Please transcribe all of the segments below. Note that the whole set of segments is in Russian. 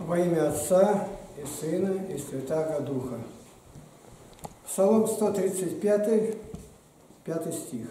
Во имя Отца и Сына и Святаго Духа. Псалом 135, 5 стих.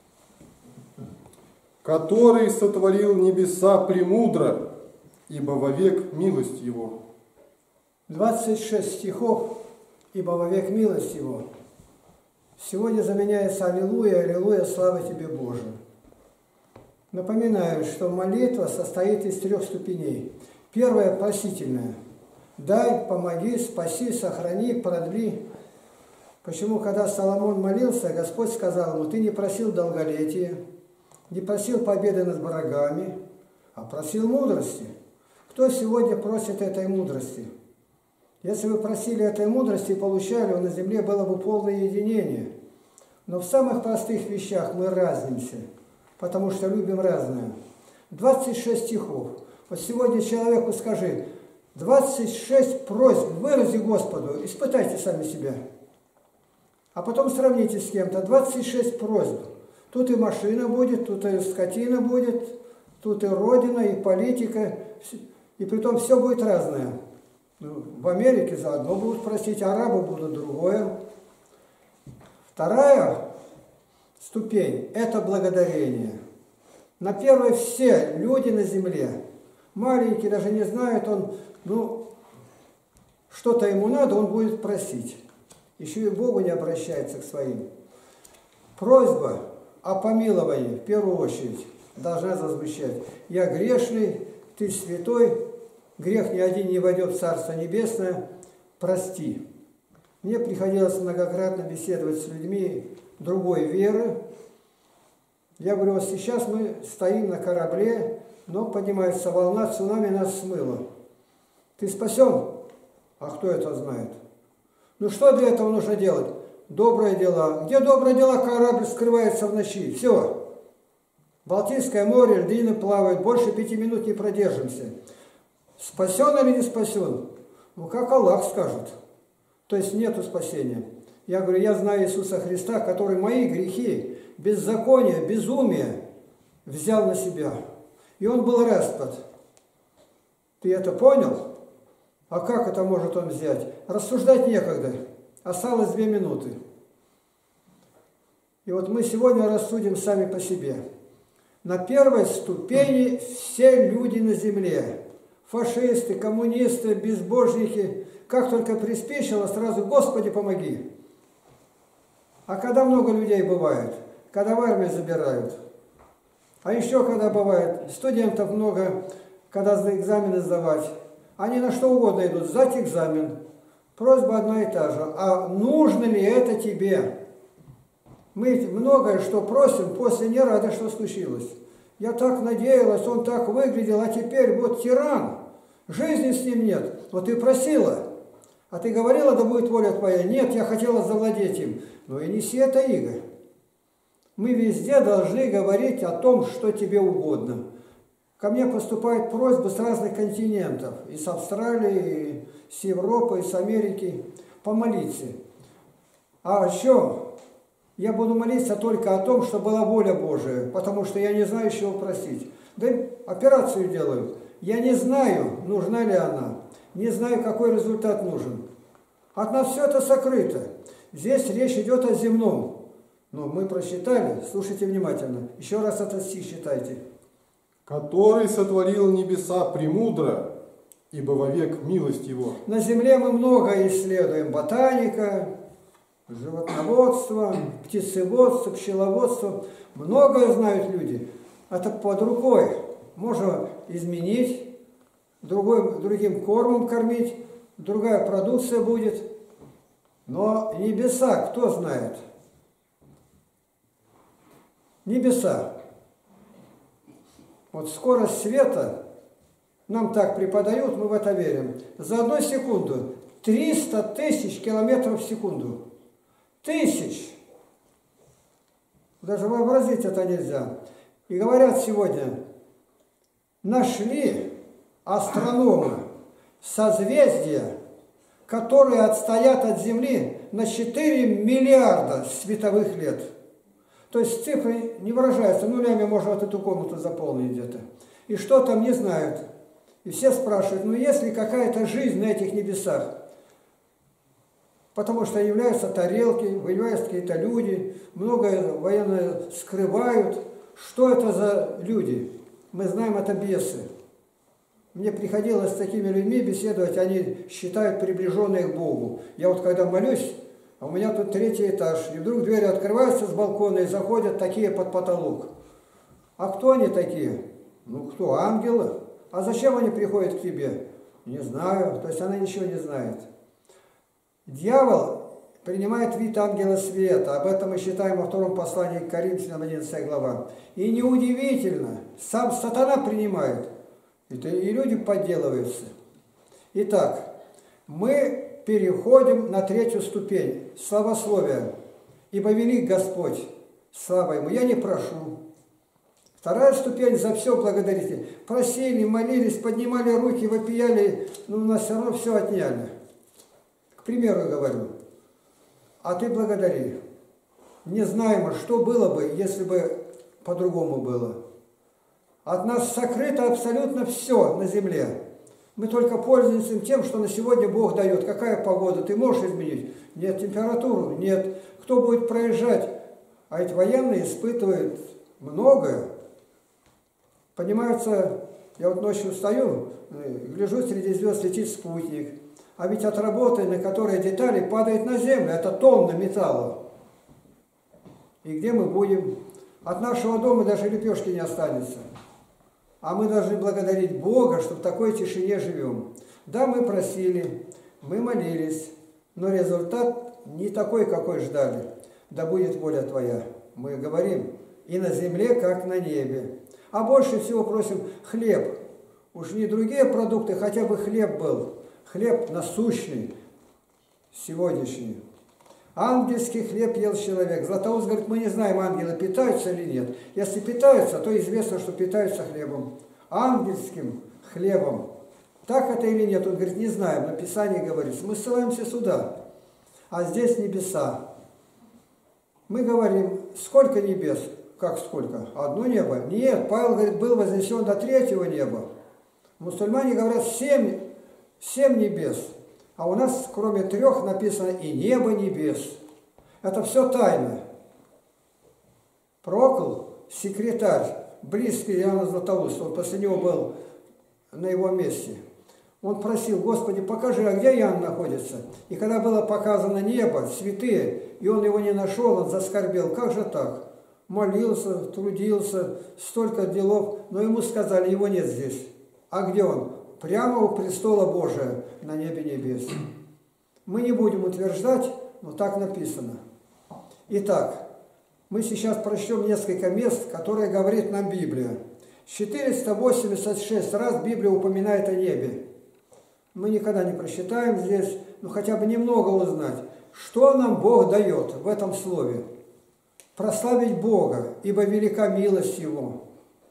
Который сотворил небеса премудро, ибо вовек милость Его. 26 стихов, ибо вовек милость Его. Сегодня заменяется Аллилуйя, Аллилуйя, слава Тебе, Боже. Напоминаю, что молитва состоит из 3 ступеней. Первая – просительная. Дай, помоги, спаси, сохрани, продли. Почему, когда Соломон молился, Господь сказал ему: ты не просил долголетия, не просил победы над врагами, а просил мудрости. Кто сегодня просит этой мудрости? Если вы просили этой мудрости и получали, на земле было бы полное единение. Но в самых простых вещах мы разнимся, потому что любим разное. 26 стихов. Вот сегодня человеку скажи: 26 просьб вырази Господу, испытайте сами себя. А потом сравните с кем-то. 26 просьб. Тут и машина будет, тут и скотина будет, тут и родина, и политика. И притом все будет разное. В Америке за одно будут просить, арабы будут другое. Вторая ступень – это благодарение. На первой все люди на земле, маленькие, даже не знают, что-то ему надо, он будет просить. Еще и Богу не обращается к своим. Просьба о помиловании, в первую очередь, должна зазвучать. Я грешный, ты святой, грех ни один не войдет в Царство Небесное, прости. Мне приходилось многократно беседовать с людьми другой веры. Я говорю: вот сейчас мы стоим на корабле, но поднимается волна, цунами нас смыло. Ты спасен? А кто это знает? Ну что для этого нужно делать? Добрые дела. Где добрые дела? Корабль скрывается в ночи. Все. Балтийское море, льдины плавают, больше 5 минут не продержимся. Спасен или не спасен? Ну как Аллах скажет. То есть нету спасения. Я говорю: я знаю Иисуса Христа, который мои грехи, беззаконие, безумие взял на себя. И он был распят. Ты это понял? А как это может он взять? Рассуждать некогда. Осталось 2 минуты. И вот мы сегодня рассудим сами по себе. На первой ступени все люди на земле. Фашисты, коммунисты, безбожники. Как только приспичило, сразу: Господи, помоги. А когда много людей бывает? Когда в армию забирают. А еще когда бывает, студентов много, когда экзамены сдавать. Они на что угодно идут, сдать экзамен. Просьба одна и та же. А нужно ли это тебе? Мы многое что просим, после не рады, что случилось. Я так надеялась, он так выглядел, а теперь вот тиран. Жизни с ним нет. Вот ты просила, а ты говорила: да будет воля твоя. Нет, я хотела завладеть им. Ну и неси это иго. Мы везде должны говорить о том, что тебе угодно. Ко мне поступают просьбы с разных континентов. И с Австралии, и с Европы, и с Америки. Помолиться. А о чем? Я буду молиться только о том, что была воля Божия. Потому что я не знаю, чего просить. Да операцию делают. Я не знаю, нужна ли она. Не знаю, какой результат нужен. От нас все это сокрыто. Здесь речь идет о земном. Но мы прочитали, слушайте внимательно. Еще раз этот стих читайте. Который сотворил небеса премудро, ибо вовек милость Его. На земле мы много исследуем. Ботаника, животноводство, птицеводство, пчеловодство. Многое знают люди. Это под рукой. Можно изменить, другим кормом кормить, другая продукция будет. Но небеса кто знает? Небеса. Вот скорость света нам так преподают, мы в это верим. За 1 секунду 300 тысяч километров в секунду. Тысяч! Даже вообразить это нельзя. И говорят сегодня: нашли астрономы созвездия, которые отстоят от Земли на 4 миллиарда световых лет. То есть цифры не выражаются, нулями можно вот эту комнату заполнить где-то. И что там не знают. И все спрашивают, ну есть ли какая-то жизнь на этих небесах? Потому что являются тарелки, выявляются какие-то люди, многое военные скрывают. Что это за люди? Мы знаем, это бесы. Мне приходилось с такими людьми беседовать, они считают приближенные к Богу. Я вот когда молюсь, а у меня тут 3-й этаж, и вдруг двери открываются с балкона и заходят такие под потолок. А кто они такие? Ну кто? Ангелы. А зачем они приходят к тебе? Не знаю. То есть она ничего не знает. Дьявол принимает вид ангела света. Об этом мы читаем во 2 послании к Коринфянам, 11 глава. И неудивительно, сам сатана принимает. И люди подделываются. Итак, мы переходим на 3-ю ступень. Славословие. Ибо велик Господь, слава Ему. Я не прошу. 2-я ступень, за все благодарите. Просили, молились, поднимали руки, вопияли, но у нас все равно все отняли. К примеру говорю. А ты благодари. Не знаем, что было бы, если бы по-другому было. От нас сокрыто абсолютно все на земле. Мы только пользуемся тем, что на сегодня Бог дает. Какая погода? Ты можешь изменить? Нет. Температуру? Нет. Кто будет проезжать? А эти военные испытывают многое. Понимается, я вот ночью встаю, гляжу, среди звезд летит спутник. А ведь от работы, на которой детали, падает на землю. Это тонны металла. И где мы будем? От нашего дома даже лепешки не останется. А мы должны благодарить Бога, что в такой тишине живем. Да, мы просили, мы молились, но результат не такой, какой ждали. Да будет воля Твоя. Мы говорим, и на земле, как на небе. А больше всего просим хлеб. Уж не другие продукты, хотя бы хлеб был. Хлеб насущный, сегодняшний. Ангельский хлеб ел человек. Златоуст говорит, мы не знаем, ангелы питаются или нет. Если питаются, то известно, что питаются хлебом. Ангельским хлебом. Так это или нет? Он говорит, не знаем. На Писании говорится. Мы ссылаемся сюда. А здесь небеса. Мы говорим, сколько небес? Как сколько? Одно небо? Нет, Павел говорит, был вознесен до 3-го неба. Мусульмане говорят, 7 небес. А у нас, кроме 3, написано и небо небес. Это все тайна. Прокл, секретарь, близкий Иоанна Златоуста, он после него был на его месте. Он просил, Господи, покажи, а где Иоанн находится? И когда было показано небо, святые, и он его не нашел, он заскорбел. Как же так? Молился, трудился, столько делов, но ему сказали, его нет здесь. А где он? Прямо у престола Божия на небе небес. Мы не будем утверждать, но так написано. Итак, мы сейчас прочтем несколько мест, которые говорит нам Библия. 486 раз Библия упоминает о небе. Мы никогда не просчитаем здесь, но хотя бы немного узнать, что нам Бог дает в этом слове. Прославить Бога, ибо велика милость Его.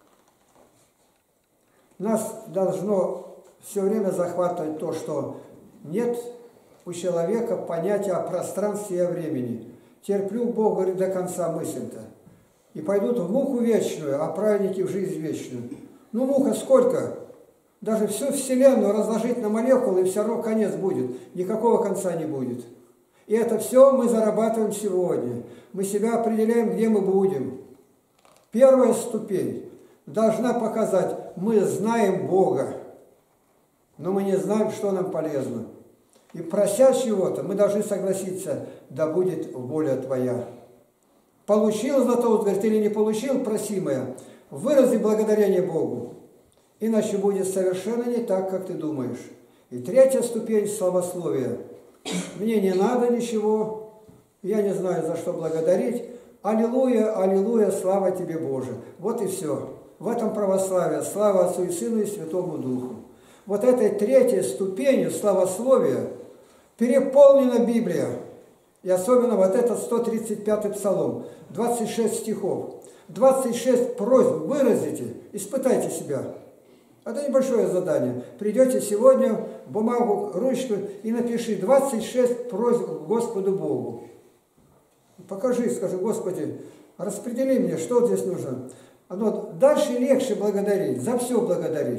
Нас должно все время захватывать то, что нет у человека понятия о пространстве и о времени. Терплю, Бог говорит, до конца мысль-то. И пойдут в муку вечную, а праведники в жизнь вечную. Ну, мука сколько? Даже всю Вселенную разложить на молекулы, и все равно конец будет. Никакого конца не будет. И это все мы зарабатываем сегодня. Мы себя определяем, где мы будем. 1-я ступень должна показать, мы знаем Бога, но мы не знаем, что нам полезно. И прося чего-то, мы должны согласиться, да будет воля Твоя. Получил Златоуст, говорит, или не получил просимое, вырази благодарение Богу. Иначе будет совершенно не так, как ты думаешь. И 3-я ступень славословия. Мне не надо ничего, я не знаю, за что благодарить. Аллилуйя, аллилуйя, слава Тебе, Боже. Вот и все. В этом православие. Слава Отцу и Сыну и Святому Духу. Вот этой 3-й ступенью славословия переполнена Библия. И особенно вот этот 135-й псалом. 26 стихов. 26 просьб выразите, испытайте себя. Это небольшое задание. Придете сегодня, бумагу, ручку и напиши 26 просьб к Господу Богу. Покажи, скажи, Господи, распредели мне, что здесь нужно. Дальше легче благодарить, за все благодарить.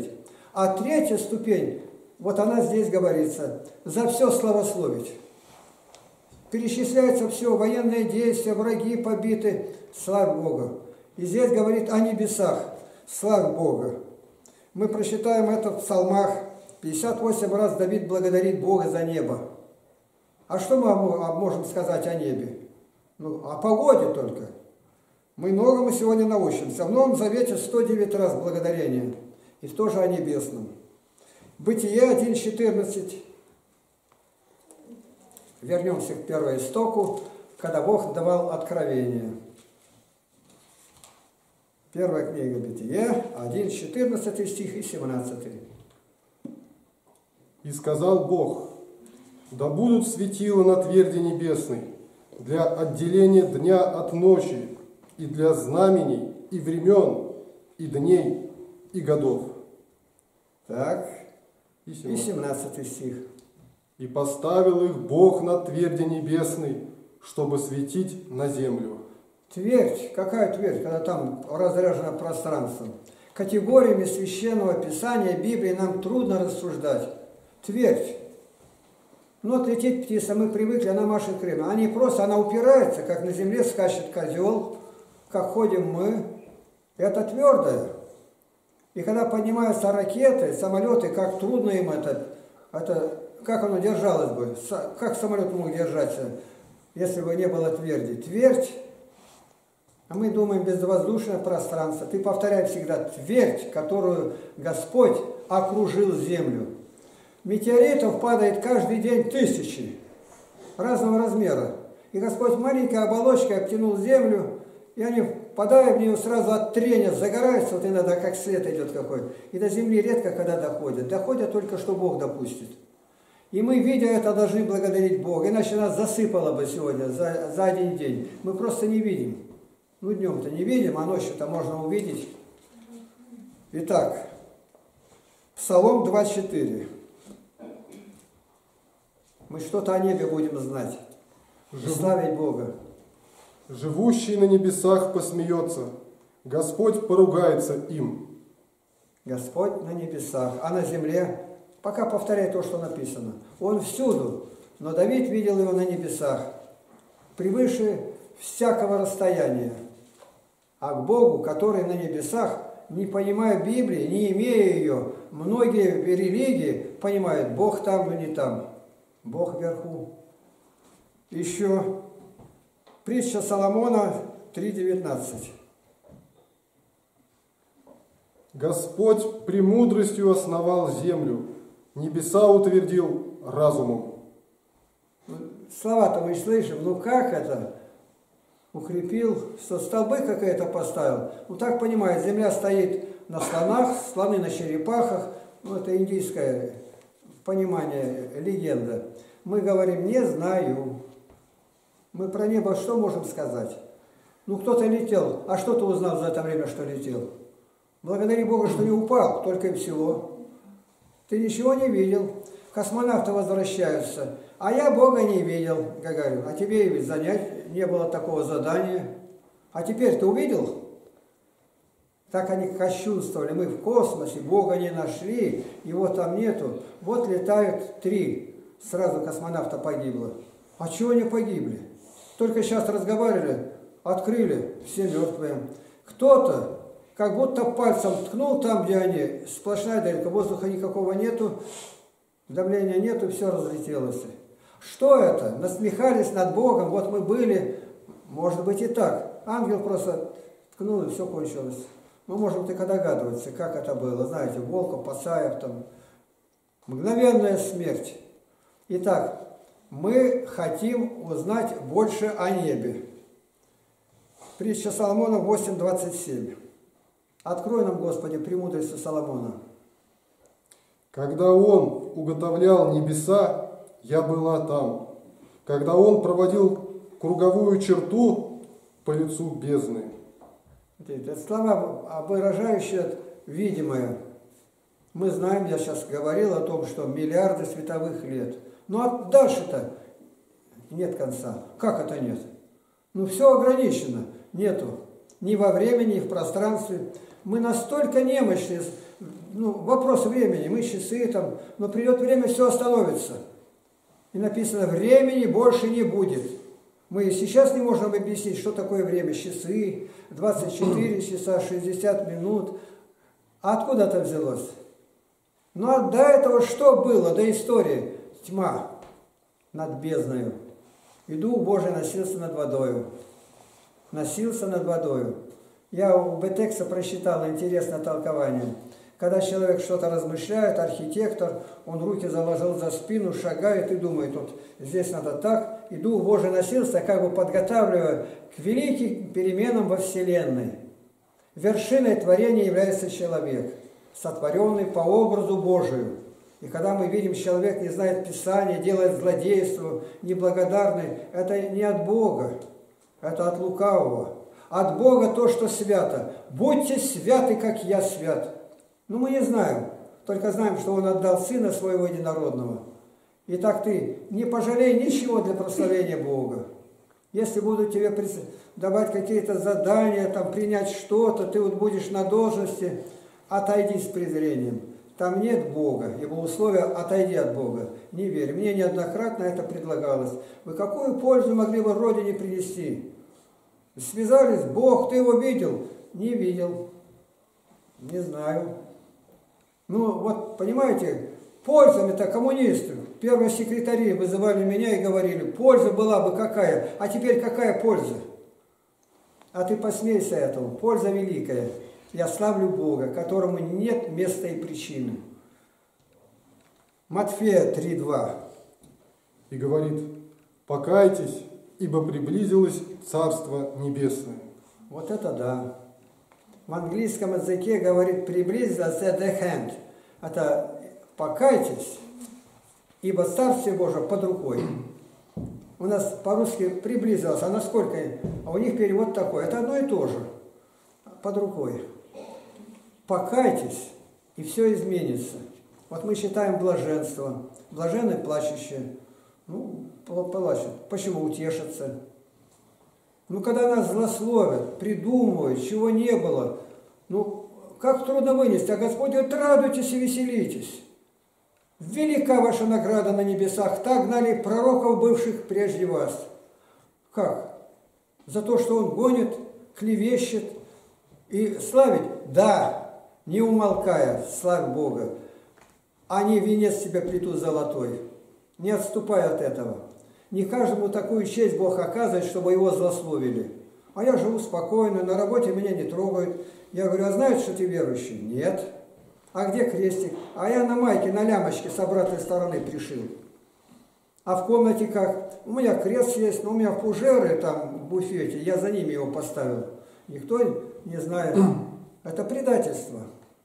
А третья ступень, вот она здесь говорится, за все славословить. Перечисляется все, военные действия, враги побиты, славь Бога. И здесь говорит о небесах, славь Бога. Мы прочитаем это в псалмах, 58 раз Давид благодарит Бога за небо. А что мы можем сказать о небе? Ну, о погоде только. Мы многому сегодня научимся. В Новом Завете 109 раз благодарение. И тоже о небесном. Бытие 1.14. Вернемся к первоистоку, когда Бог давал откровение. Первая книга Бытие, 1.14 стих и 17. «И сказал Бог, да будут светила на тверди небесной для отделения дня от ночи, и для знамений, и времен, и дней, и годов». Так, и 17 стих. «И поставил их Бог на тверди небесной, чтобы светить на землю». Твердь, какая твердь, когда там разряжено пространство? Категориями священного писания Библии нам трудно рассуждать. Твердь. Ну вот летит птица, мы привыкли, она машет крыльями. Она не просто, она упирается, как на земле скачет козел, как ходим мы. Это твердое. И когда поднимаются ракеты, самолеты, как трудно им это как оно держалось бы, как самолет мог держаться, если бы не было тверди. Твердь, а мы думаем безвоздушное пространство. Ты повторяй всегда твердь, которую Господь окружил землю. Метеоритов падает каждый день тысячи разного размера. И Господь маленькой оболочкой обтянул землю, и они, попадая в нее, сразу от трения загораются, вот иногда как свет идет какой. И до земли редко когда доходят. Доходят только, что Бог допустит. И мы, видя это, должны благодарить Бога. Иначе нас засыпало бы сегодня за один день. Мы просто не видим. Ну, днем-то не видим, а ночью-то можно увидеть. Итак, Псалом 24. Мы что-то о небе будем знать. Славить Бога. «Живущий на небесах посмеется, Господь поругается им». Господь на небесах, а на земле, пока повторяй то, что написано. Он всюду, но Давид видел его на небесах, превыше всякого расстояния. А к Богу, который на небесах, не понимая Библии, не имея ее, многие религии понимают, Бог там, но не там. Бог вверху. Еще притча Соломона 3.19. «Господь премудростью основал землю, небеса утвердил разумом». Слова-то мы слышим, ну как это? Укрепил, что столбы какие-то поставил. Ну так понимает, земля стоит на слонах, слоны на черепахах. Ну это индийское понимание, легенда. Мы говорим, не знаю. Мы про небо что можем сказать? Ну кто-то летел, а что ты узнал за это время, что летел? Благодари Бога, что не упал, только и всего. Ты ничего не видел. Космонавты возвращаются. А я Бога не видел, Гагарин. А тебе ведь занять не было такого задания. А теперь ты увидел? Так они кощунствовали. Мы в космосе, Бога не нашли, его там нету. Вот летают 3. Сразу космонавта погибло. А чего они погибли? Только сейчас разговаривали, открыли, все мертвые. Кто-то как будто пальцем ткнул там, где они, сплошная дырка, воздуха никакого нету, давления нету, все разлетелось. Что это? Насмехались над Богом, вот мы были, может быть и так. Ангел просто ткнул, и все кончилось. Мы можем только догадываться, как это было. Знаете, Волков, Пасаев, там, мгновенная смерть. Итак, мы хотим узнать больше о небе. Притча Соломона 8.27. Открой нам, Господи, премудростью Соломона. «Когда он уготовлял небеса, я была там. Когда он проводил круговую черту по лицу бездны». Это слова, выражающие видимое. Мы знаем, я сейчас говорил о том, что миллиарды световых лет. Ну а дальше-то нет конца. Как это нет? Ну все ограничено. Нету. ни во времени, ни в пространстве. Мы настолько немощны, вопрос времени, мы часы там, но придет время, все остановится. И написано, времени больше не будет. Мы и сейчас не можем объяснить, что такое время, часы, 24 часа, 60 минут. А откуда это взялось? Ну а до этого что было, до истории? Тьма над бездною. И Дух Божий носился над водою. Носился над водою. Я у Бетекса прочитал интересное толкование. Когда человек что-то размышляет, архитектор, он руки заложил за спину, шагает и думает, вот здесь надо так. И Дух Божий носился, как бы подготавливая к великим переменам во Вселенной. Вершиной творения является человек, сотворенный по образу Божию. И когда мы видим, человек не знает Писания, делает злодейство, неблагодарный, это не от Бога, это от лукавого. От Бога то, что свято. Будьте святы, как я свят. Ну, мы не знаем, только знаем, что Он отдал Сына Своего Единородного. Итак, ты не пожалей ничего для прославления Бога. Если будут тебе давать какие-то задания, там, принять что-то, ты вот будешь на должности, отойди с презрением. Там нет Бога, его условия отойди от Бога. Не верь. Мне неоднократно это предлагалось. Вы какую пользу могли бы Родине принести? Связались, Бог, ты его видел? Не видел. Не знаю. Ну, вот, понимаете, пользами-то коммунисты, первые секретари вызывали меня и говорили, польза была бы какая, а теперь какая польза? А ты посмейся этому, польза великая. Я славлю Бога, которому нет места и причины. Матфея 3:2. И говорит, покайтесь, ибо приблизилось Царство Небесное. Вот это да. В английском языке говорит приблизилось at the hand. Это покайтесь, ибо Царствие Божие под рукой. У нас по-русски приблизилось, а насколько? А у них перевод такой. Это одно и то же. Под рукой. Покайтесь, и все изменится. Вот мы считаем блаженство. Блаженны плачущие. Ну, плачут. Почему? Утешатся. Ну, когда нас злословят, придумывают, чего не было, ну, как трудно вынести. А Господь говорит, радуйтесь и веселитесь. Велика ваша награда на небесах. Так гнали пророков, бывших прежде вас. Как? За то, что он гонит, клевещет и славить? Да. Не умолкая, славь Бога, они венец тебе плетут золотой. Не отступай от этого. Не каждому такую честь Бог оказывает, чтобы его злословили. А я живу спокойно, на работе меня не трогают. Я говорю, а знаешь, что ты верующий? Нет. А где крестик? А я на майке, на лямочке с обратной стороны пришил. А в комнате как? У меня крест есть, но у меня фужеры там в буфете, я за ними его поставил. Никто не знает. Это предательство.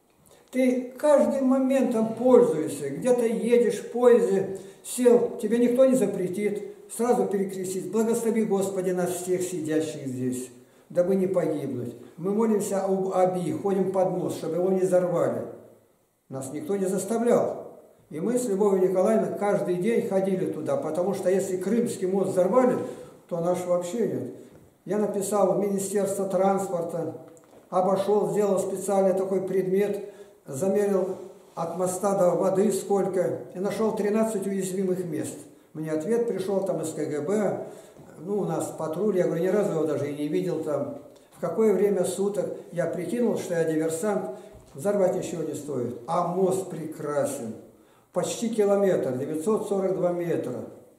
Ты каждым моментом пользуешься, где-то едешь в поезде, сел, тебе никто не запретит, сразу перекрестись. Благослови, Господи, нас всех сидящих здесь, дабы не погибнуть. Мы молимся об Аби, ходим под мост, чтобы его не взорвали. Нас никто не заставлял. И мы с Любовью Николаевной каждый день ходили туда, потому что если Крымский мост взорвали, то наш вообще нет. Я написал в Министерство транспорта, обошел, сделал специальный такой предмет, замерил от моста до воды сколько, и нашел 13 уязвимых мест. Мне ответ пришел там из КГБ, ну, у нас патруль, я говорю, ни разу его даже и не видел там. В какое время суток я прикинул, что я диверсант, взорвать ничего не стоит. А мост прекрасен. Почти километр, 942 метра.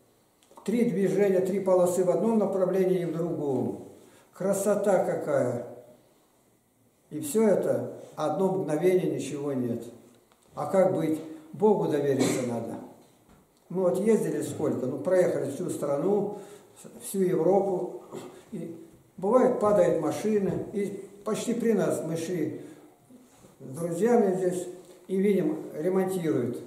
3 движения, 3 полосы в одном направлении и в другом. Красота какая! И все это, одно мгновение, ничего нет. А как быть? Богу довериться надо. Мы вот ездили сколько? Ну, проехали всю страну, всю Европу. И бывает, падает машина. И почти при нас мы шли с друзьями здесь и видим, ремонтируют.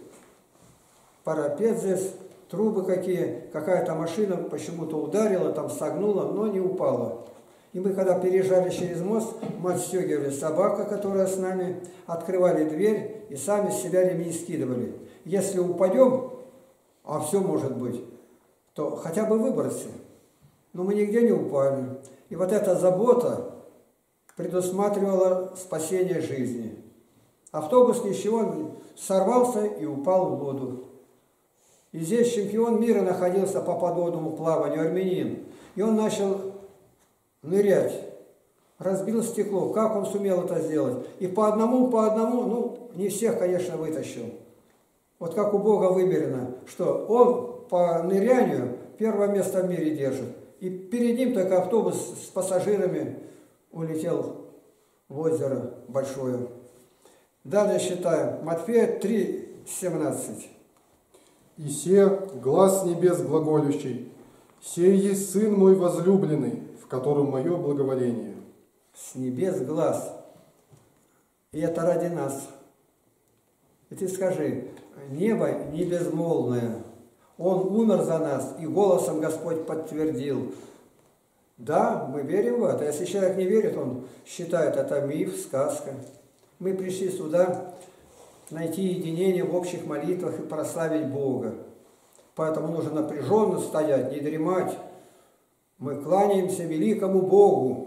Парапет здесь, трубы какие. Какая-то машина почему-то ударила, там согнула, но не упала. И мы, когда переезжали через мост, мы отстегивали собаку, которая с нами, открывали дверь и сами с себя ремни скидывали. Если упадем, а все может быть, то хотя бы выбросим. Но мы нигде не упали. И вот эта забота предусматривала спасение жизни. Автобус ничего, сорвался и упал в воду. И здесь чемпион мира находился по подводному плаванию, армянин. И он начал нырять. Разбил стекло. Как он сумел это сделать? И по одному, ну, не всех, конечно, вытащил. Вот как у Бога вымерено, что он по нырянию первое место в мире держит. И перед ним только автобус с пассажирами улетел в озеро большое. Далее считаем. Матфея 3:17. «И се глас небес глаголющий, сей есть Сын мой возлюбленный, в котором мое благоволение». С небес глаз. И это ради нас. И ты скажи, небо не безмолвное. Он умер за нас, и голосом Господь подтвердил. Да, мы верим в это. Если человек не верит, он считает это миф, сказка. Мы пришли сюда найти единение в общих молитвах и прославить Бога. Поэтому нужно напряженно стоять, не дремать. Мы кланяемся великому Богу.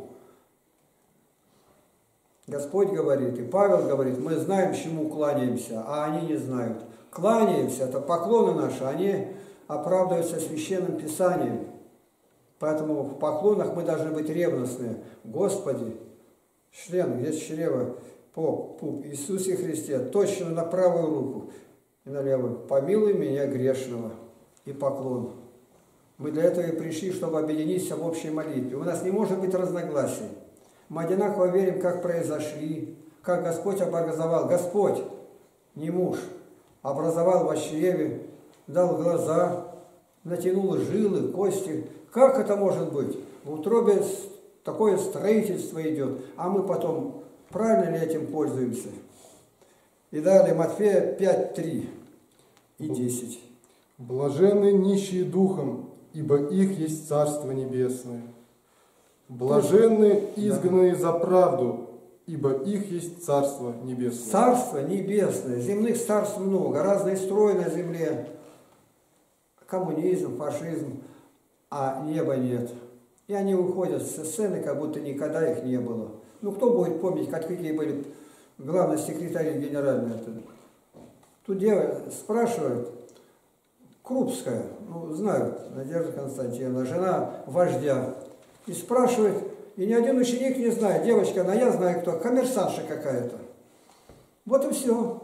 Господь говорит, и Павел говорит, мы знаем, чему кланяемся, а они не знают. Кланяемся, это поклоны наши, они оправдываются священным Писанием. Поэтому в поклонах мы должны быть ревностны. Господи, член, здесь чрево, пуп, Иисусе Христе, точно на правую руку и на левую. Помилуй меня грешного. И поклон. Мы для этого и пришли, чтобы объединиться в общей молитве. У нас не может быть разногласий. Мы одинаково верим, как произошли, как Господь образовал. Господь, не муж, образовал во чреве, дал глаза, натянул жилы, кости. Как это может быть? В утробе такое строительство идет, а мы потом правильно ли этим пользуемся? И далее Матфея 5:3 и 10. «Блаженны нищие духом, ибо их есть Царство Небесное. Блаженны изгнанные за правду, ибо их есть Царство Небесное». Царство Небесное. Земных царств много, разные строи на земле. Коммунизм, фашизм, а неба нет. И они уходят со сцены, как будто никогда их не было. Ну, кто будет помнить, какие были главные секретари генеральные? Тут девушка спрашивает, Крупская, ну, знают, Надежда Константиновна, жена вождя. И спрашивает, и ни один ученик не знает, девочка, но я знаю кто, коммерсантша какая-то. Вот и все.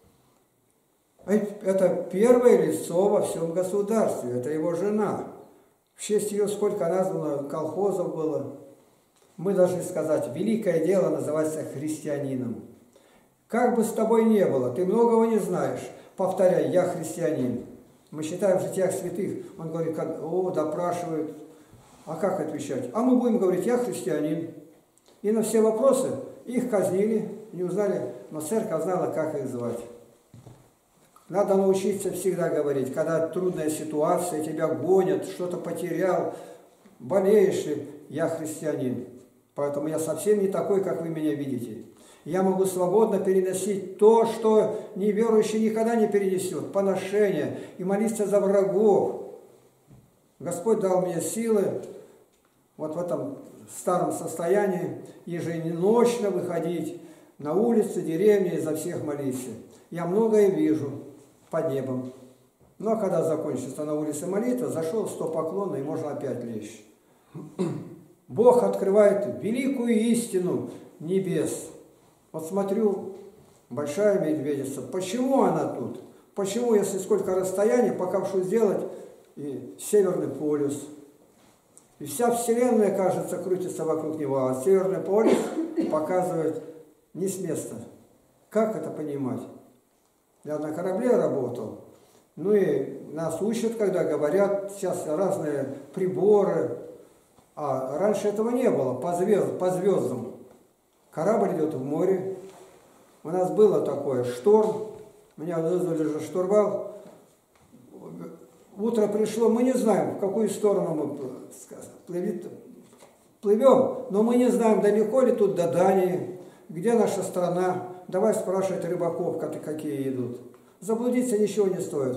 Это первое лицо во всем государстве, это его жена. В честь ее сколько названо колхозов было. Мы должны сказать, великое дело называется христианином. Как бы с тобой не было, ты многого не знаешь. Повторяй, я христианин. Мы считаем в житиях святых. Он говорит, допрашивают. А как отвечать? А мы будем говорить, я христианин. И на все вопросы их казнили, не узнали, но церковь знала, как их звать. Надо научиться всегда говорить, когда трудная ситуация, тебя гонят, что-то потерял, болеешь ли, я христианин. Поэтому я совсем не такой, как вы меня видите. Я могу свободно переносить то, что неверующий никогда не перенесет, поношение, и молиться за врагов. Господь дал мне силы вот в этом старом состоянии еженочно выходить на улицы, деревни и за всех молиться. Я многое вижу под небом. Но когда закончится на улице молитва, зашел 100 поклонов, и можно опять лечь. Бог открывает великую истину небес. Вот смотрю, большая медведица. Почему она тут? Почему, если сколько расстояний, пока что сделать, и Северный полюс. И вся Вселенная, кажется, крутится вокруг него, а Северный полюс показывает не с места. Как это понимать? Я на корабле работал. Ну и нас учат, когда говорят, сейчас разные приборы. А раньше этого не было, по звездам. Корабль идет в море. У нас было такое, шторм. Меня вызвали же штурвал. Утро пришло, мы не знаем, в какую сторону мы плывем, но мы не знаем, далеко ли тут до Дании, где наша страна. Давай спрашивать рыбаков, какие идут. Заблудиться ничего не стоит.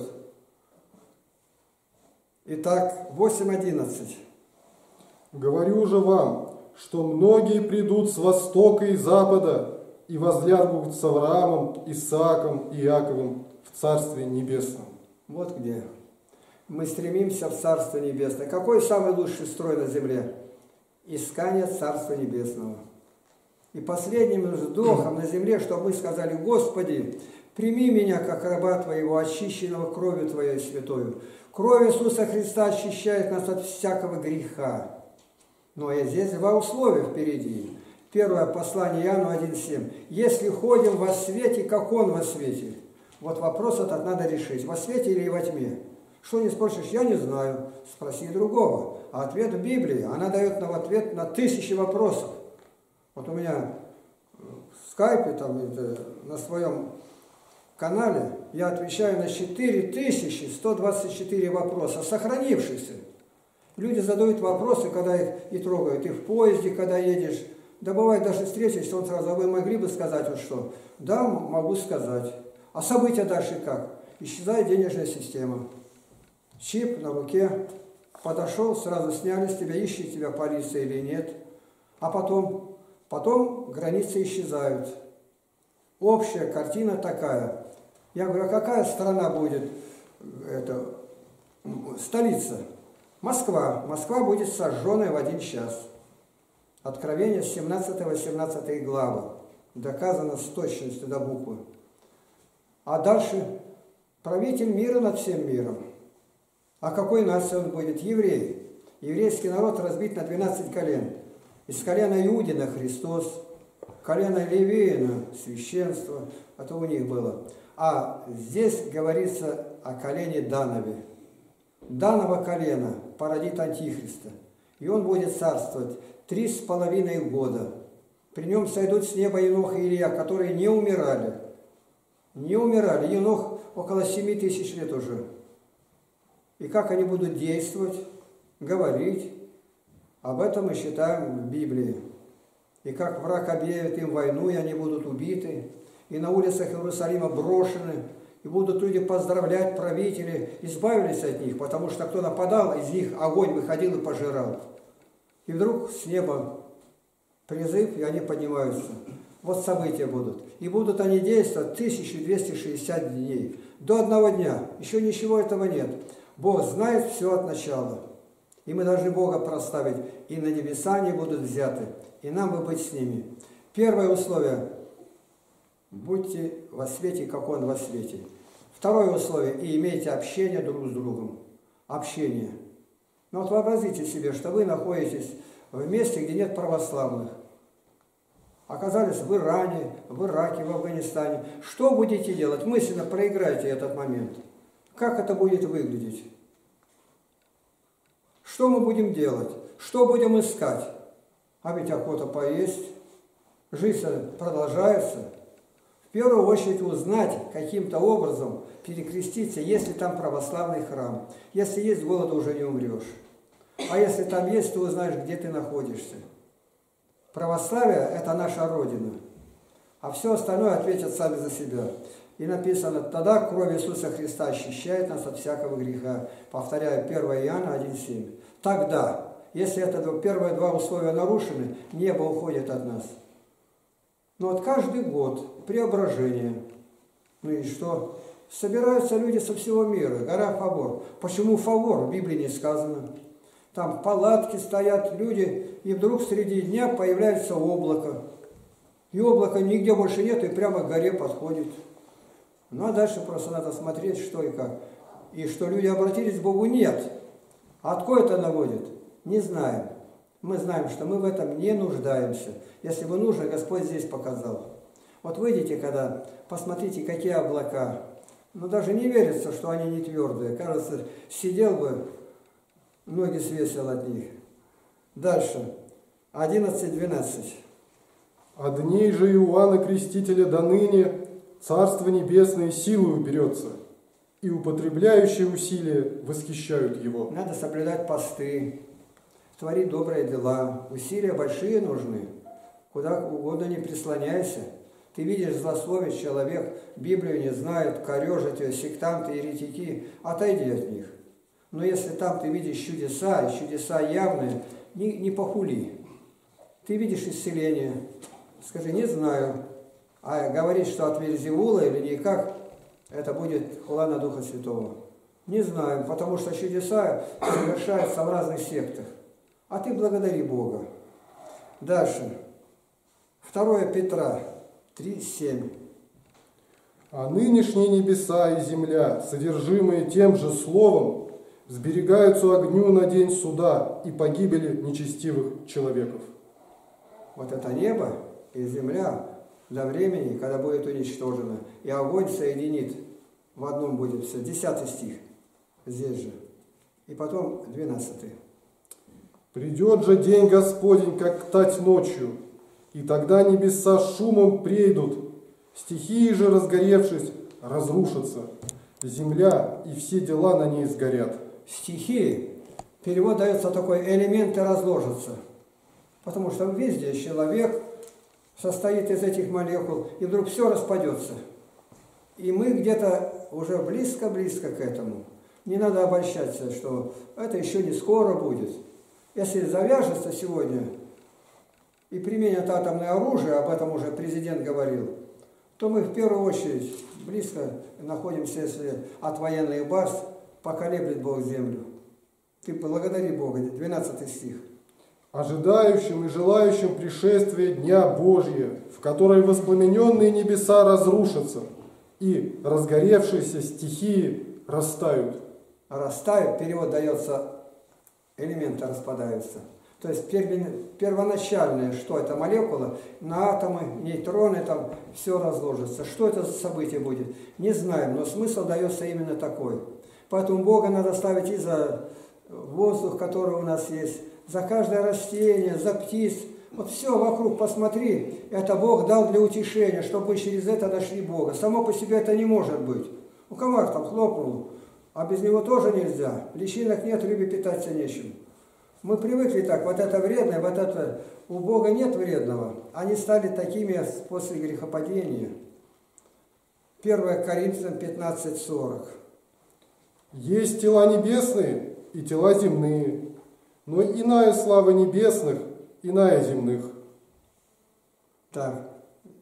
Итак, 8:11. «Говорю же вам, что многие придут с востока и запада и возлягут с Авраамом, Исааком и Иаковом в Царстве Небесном. Вот где мы стремимся в Царство Небесное. Какой самый лучший строй на земле? Искание Царства Небесного. И последним вздохом на земле, чтобы мы сказали: Господи, прими меня, как раба Твоего, очищенного кровью Твоей святою. Кровь Иисуса Христа очищает нас от всякого греха. Но и здесь два условия впереди. Первое послание Иоанну 1,7. Если ходим во свете, как Он во свете. Вот вопрос этот надо решить. Во свете или во тьме? Что не спросишь, я не знаю. Спроси другого. А ответ в Библии. Она дает нам ответ на тысячи вопросов. Вот у меня в скайпе, там, на своем канале, я отвечаю на 4124 вопроса, сохранившиеся. Люди задают вопросы, когда их и трогают, и в поезде, когда едешь. Да бывает даже встретишься, он сразу: а вы могли бы сказать вот что? Да, могу сказать. А события дальше как? Исчезает денежная система. Чип на руке, подошел, сразу сняли с тебя, ищет тебя полиция или нет. А потом границы исчезают. Общая картина такая. Я говорю: а какая страна будет? Столица. Москва. Москва будет сожженная в 1 час. Откровение 17 глава. Доказано с точностью до буквы. А дальше правитель мира над всем миром. А какой нацией он будет? Еврей. Еврейский народ разбит на 12 колен. Из колена Иудина Христос, колена Левиина священство, это у них было. А здесь говорится о колене Данове. Данного колена породит Антихриста. И он будет царствовать 3,5 года. При нем сойдут с неба Енох и Илья, которые не умирали. Не умирали. Енох около 7000 лет уже. И как они будут действовать, говорить, об этом мы читаем в Библии. И как враг объявит им войну, и они будут убиты, и на улицах Иерусалима брошены, и будут люди поздравлять правители, избавились от них, потому что кто нападал, из них огонь выходил и пожирал. И вдруг с неба призыв, и они поднимаются. Вот события будут. И будут они действовать 1260 дней. До 1 дня. Еще ничего этого нет. Бог знает все от начала. И мы должны Бога прославить. И на небеса они будут взяты. И нам бы быть с ними. Первое условие. Будьте во свете, как Он во свете. Второе условие. И имейте общение друг с другом. Общение. Но вот вообразите себе, что вы находитесь в месте, где нет православных. Оказались в Иране, в Ираке, в Афганистане. Что будете делать? Мысленно проиграйте этот момент. Как это будет выглядеть? Что мы будем делать? Что будем искать? А ведь охота поесть. Жизнь продолжается. В первую очередь узнать, каким-то образом перекреститься, если там православный храм. Если есть голода, уже не умрешь. А если там есть, ты узнаешь, где ты находишься. Православие – это наша Родина. А все остальное ответят сами за себя. И написано: тогда кровь Иисуса Христа очищает нас от всякого греха. Повторяю, 1 Иоанна 1,7. Тогда, если это первые 2 условия нарушены, небо уходит от нас. Но вот каждый год преображение. Ну и что? Собираются люди со всего мира. Гора Фавор. Почему Фавор? В Библии не сказано. Там палатки стоят люди, и вдруг среди дня появляется облако. И облака нигде больше нет, и прямо к горе подходит. Ну а дальше просто надо смотреть, что и как. И что люди обратились к Богу, нет. Откуда это наводит? Не знаем. Мы знаем, что мы в этом не нуждаемся. Если бы нужно, Господь здесь показал. Вот выйдите, когда посмотрите, какие облака. Ну даже не верится, что они не твердые. Кажется, сидел бы, ноги свесил от них. Дальше. 11:12. От дней же Иоанна Крестителя до ныне Царство Небесное силою берется, и употребляющие усилия восхищают его. Надо соблюдать посты, творить добрые дела. Усилия большие нужны. Куда угодно не прислоняйся. Ты видишь, злословит человек, Библию не знает, корежит ее, сектанты, еретики. Отойди от них. Но если там ты видишь чудеса, и чудеса явные, не похули. Ты видишь исцеление. Скажи, не знаю. А говорить, что от Вельзевула или никак, это будет хвала на Духа Святого. Не знаю, потому что чудеса совершаются в разных сектах. А ты благодари Бога. Дальше. 2 Петра 3:7. А нынешние небеса и земля, содержимые тем же словом, сберегаются огню на день суда и погибели нечестивых человеков. Вот это небо и земля до времени, когда будет уничтожено, и огонь соединит, в одном будет все. 10 стих здесь же. И потом 12. «Придет же день Господень, как тать ночью, и тогда небеса шумом прейдут, стихии же, разгоревшись, разрушатся, земля и все дела на ней сгорят». Стихии, перевод дается такой, элементы разложатся. Потому что везде человек состоит из этих молекул, и вдруг все распадется. И мы где-то уже близко-близко к этому. Не надо обольщаться, что это еще не скоро будет. Если завяжется сегодня и применят атомное оружие, об этом уже президент говорил, то мы в первую очередь близко находимся, если от военных баз поколеблет Бог землю. Ты благодари Бога. 12 стих. «Ожидающим и желающим пришествия Дня Божия, в которой воспламененные небеса разрушатся, и разгоревшиеся стихии растают». Растают, перевод дается, элементы распадаются. То есть первоначальное, что это молекула, на атомы, нейтроны, там все разложится. Что это за событие будет? Не знаем, но смысл дается именно такой. Поэтому Бога надо ставить и за воздух, который у нас есть, за каждое растение, за птиц. Вот все вокруг посмотри, это Бог дал для утешения, чтобы мы через это нашли Бога. Само по себе это не может быть. Комар там хлопнул, а без него тоже нельзя. Личинок нет, рыбе питаться нечем. Мы привыкли так, вот это вредное, вот это... У Бога нет вредного. Они стали такими после грехопадения. 1 Коринфянам 15:40. «Есть тела небесные и тела земные, но иная слава небесных, иная земных». Так,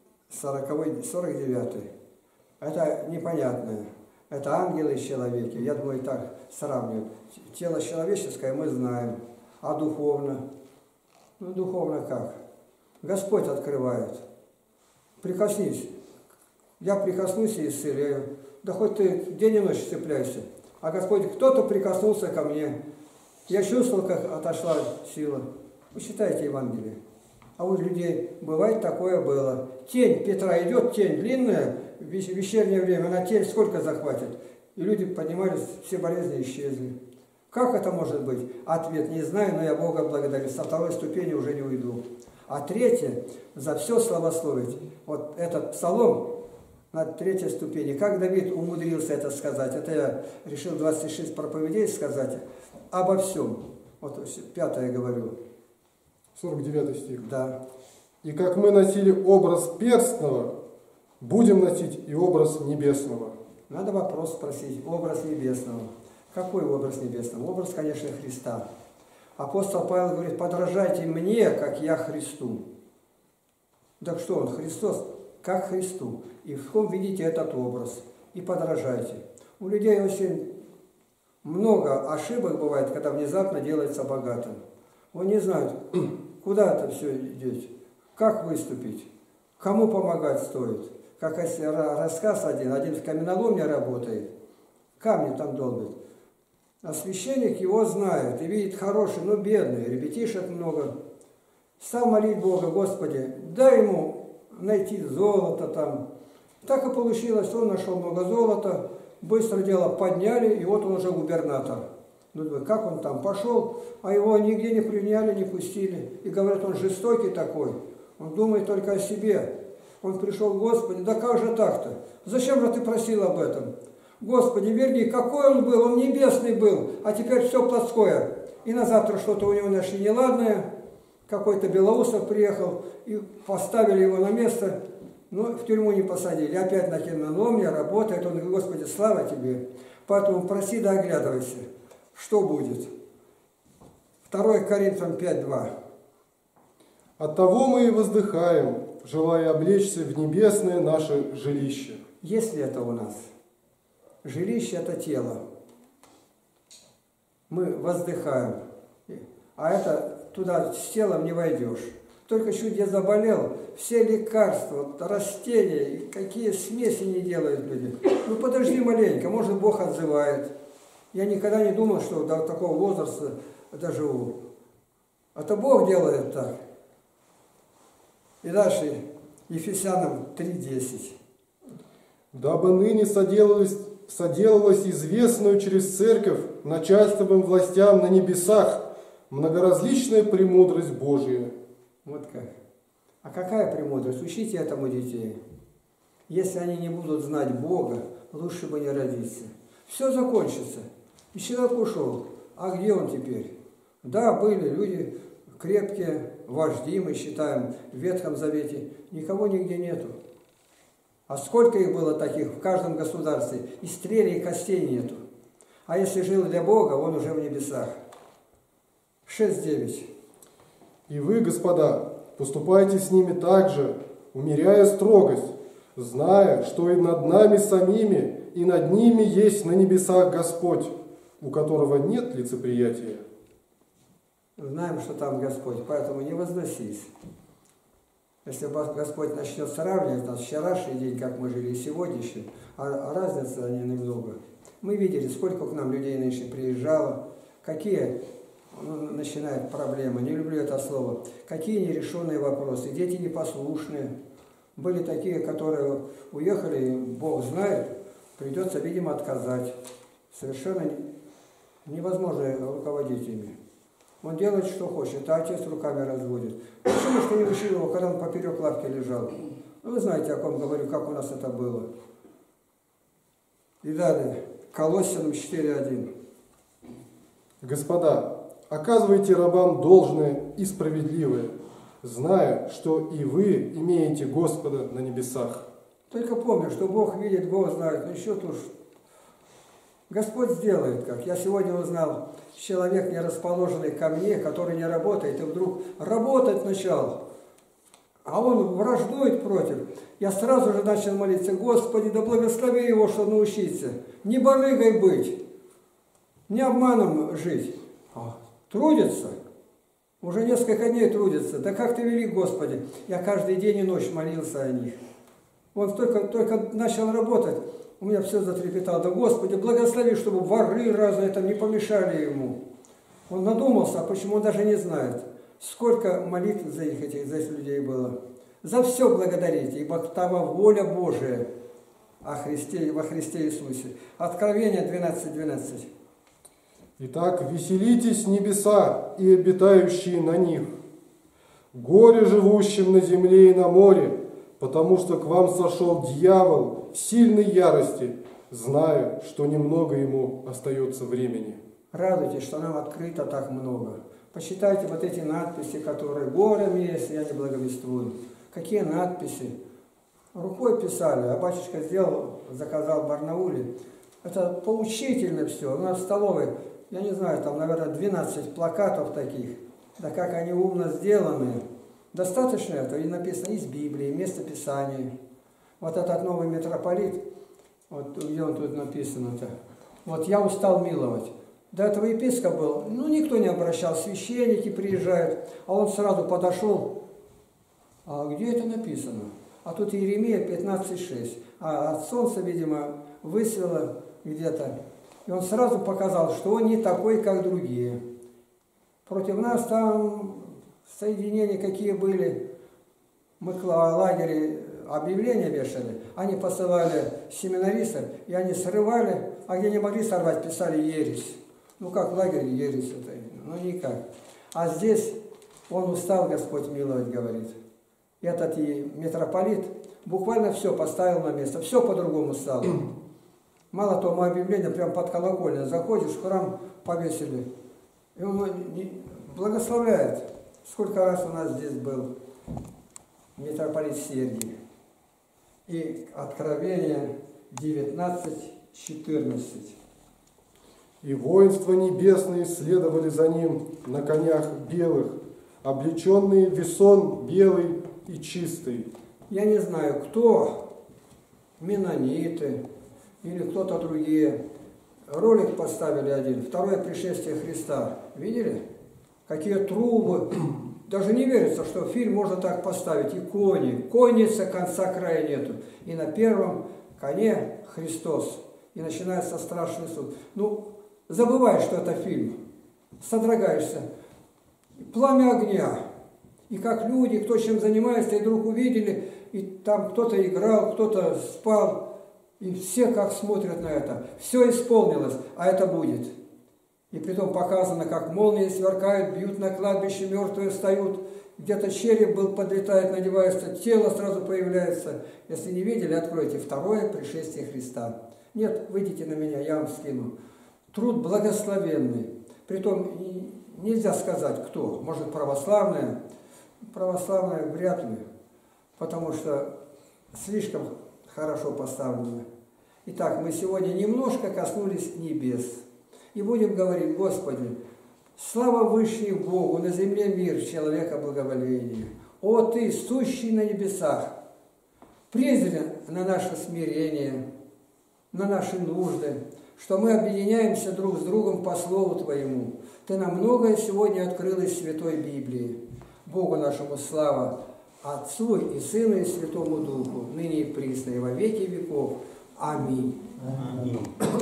49. Это непонятное. Это ангелы и человеки. Я думаю, так сравнивают. Тело человеческое мы знаем, а духовно? Ну, духовно как? Господь открывает. Прикоснись. Я прикоснусь и исцеляю. Да хоть ты день и ночь цепляйся. А Господь, кто-то прикоснулся ко мне. Я чувствовал, как отошла сила. Вы читайте Евангелие. А у людей бывает такое было. Тень Петра идет, тень длинная, в вечернее время, она тень сколько захватит? И люди поднимались, все болезни исчезли. Как это может быть? Ответ не знаю, но я Бога благодарю. Со 2 ступени уже не уйду. А 3, за все славословить. Вот этот псалом на 3 ступени. Как Давид умудрился это сказать? Это я решил 26 проповедей сказать обо всем. Вот 5 я говорю. 49 стих. Да. «И как мы носили образ перстного, будем носить и образ небесного». Надо вопрос спросить. Образ небесного. Какой образ небесного? Образ, конечно, Христа. Апостол Павел говорит, подражайте мне, как я Христу. Так что он? Христос, как Христу. И в ком видите этот образ. И подражайте. У людей очень много ошибок бывает, когда внезапно делается богатым. Он не знает, куда это все идет, как выступить, кому помогать стоит. Как если рассказ один в каменоломне работает, камни там долбит. А священник его знает и видит хороший, но бедный, ребятишек много. Стал молить Бога, Господи, дай ему найти золото там. Так и получилось, он нашел много золота, быстро дело подняли, и вот он уже губернатор. Ну, как он там пошел, а его нигде не приняли, не пустили. И говорят, он жестокий такой, он думает только о себе. Он пришел, Господи, да как же так-то? Зачем же ты просил об этом? Господи, верни, какой он был, он небесный был, а теперь все плотское. И на завтра что-то у него нашли неладное, какой-то Белоусов приехал, и поставили его на место, но в тюрьму не посадили. Опять на каменоломне работает, он говорит, Господи, слава тебе. Поэтому проси да оглядывайся, что будет. 2 Коринфянам 5:2. Оттого мы и воздыхаем, желая облечься в небесное наше жилище. Есть ли это у нас? Жилище – это тело. Мы воздыхаем, а это туда с телом не войдешь. Только чуть я заболел, все лекарства, растения, какие смеси не делают люди. Ну подожди маленько, может Бог отзывает. Я никогда не думал, что до такого возраста доживу. Это Бог делает так. И дальше Ефесянам 3:10. Дабы ныне соделалось известную через церковь начальствовым властям на небесах многоразличная премудрость Божия. Вот как. А какая премудрость? Учите этому детей. Если они не будут знать Бога, лучше бы не родиться. Все закончится. И человек ушел. А где он теперь? Да, были люди крепкие, вожди, мы считаем, в Ветхом Завете. Никого нигде нету. А сколько их было таких в каждом государстве? И стрелей, и костей нету. А если жил для Бога, он уже в небесах. 6:9. И вы, господа, поступайте с ними так же, умеряя строгость, зная, что и над нами самими, и над ними есть на небесах Господь, у которого нет лицеприятия. Знаем, что там Господь, поэтому не возносись. Если Господь начнет сравнивать нас вчерашний день, как мы жили, и сегодняшний, а разница не немного. Мы видели, сколько к нам людей нынче приезжало, какие начинают проблемы, не люблю это слово, какие нерешенные вопросы, дети непослушные. Были такие, которые уехали, Бог знает, придется, видимо, отказать. Совершенно невозможно руководить ими. Он делает, что хочет, а отец руками разводит. Почему что не учил его, когда он поперек лавки лежал? Ну, вы знаете, о ком говорю, как у нас это было. И далее, Колоссянам 4:1. Господа, оказывайте рабам должное и справедливое, зная, что и вы имеете Господа на небесах. Только помни, что Бог видит, Бог знает. Ну еще тут Господь сделает как. Я сегодня узнал, человек, не расположенный ко мне, который не работает, и вдруг работать начал, а он враждует против. Я сразу же начал молиться: Господи, да благослови его, что научиться. Не барыгой быть, не обманом жить. Трудится. Уже несколько дней трудится. Да как ты велик, Господи. Я каждый день и ночь молился о них. Он только начал работать, у меня все затрепетало. Да Господи, благослови, чтобы воры разные там не помешали ему. Он надумался, а почему он даже не знает. Сколько молитв за этих людей было. За все благодарите, ибо там воля Божия во Христе Иисусе. Откровение 12:12. Итак, веселитесь небеса и обитающие на них, горе живущим на земле и на море, потому что к вам сошел дьявол в сильной ярости, зная, что немного ему остается времени. Радуйтесь, что нам открыто так много. Почитайте вот эти надписи, которые горем есть, я не благовествую. Какие надписи? Рукой писали, а батюшка заказал в Барнауле. Это поучительно все. У нас в столовой, я не знаю, там, наверное, 12 плакатов таких. Да как они умно сделаны. Достаточно этого, и написано из Библии, местописания. Вот этот новый митрополит, вот где он тут написано-то. Вот я устал миловать. До этого епископ был, ну никто не обращал, священники приезжают, а он сразу подошел. А где это написано? А тут Иеремия 15:6. А от солнца, видимо, высвело где-то. И он сразу показал, что он не такой, как другие. Против нас там соединения какие были. Мы в лагере объявления вешали. Они посылали семинаристов, и они срывали, а где не могли сорвать, писали ересь. Ну как в лагере ересь это? Ну никак. А здесь он устал, Господь миловать, говорит. Этот и митрополит буквально все поставил на место, все по-другому стало. Мало того, мы объявление прям под колокольня. Заходишь в храм, повесили. И он благословляет. Сколько раз у нас здесь был митрополит Сергий. И Откровение 19:14. И воинства небесные следовали за ним на конях белых, облеченные в весон белый и чистый. Я не знаю, кто, менониты или кто-то другие, ролик поставили один, второе пришествие Христа. Видели? Какие трубы. Даже не верится, что фильм можно так поставить. И кони, конница, конца края нету. И на первом коне Христос. И начинается страшный суд. Ну, забываешь, что это фильм. Содрогаешься. Пламя огня. И как люди, кто чем занимается, и вдруг увидели, и там кто-то играл, кто-то спал. И все как смотрят на это. Все исполнилось, а это будет. И притом показано, как молнии сверкают, бьют на кладбище, мертвые встают. Где-то череп был, подлетает, надевается, тело сразу появляется. Если не видели, откройте второе пришествие Христа. Нет, выйдите на меня, я вам скину. Труд благословенный. Притом нельзя сказать, кто. Может, православная. Православная вряд ли. Потому что слишком хорошо поставлено. Итак, мы сегодня немножко коснулись небес. И будем говорить: Господи, слава Вышний Богу, на земле мир, человека благоволение. О Ты, сущий на небесах, презрен на наше смирение, на наши нужды, что мы объединяемся друг с другом по Слову Твоему. Ты нам многое сегодня открыл из Святой Библии. Богу нашему слава, Отцу и Сыну и Святому Духу, ныне и присно и во веки веков. Аминь. Аминь.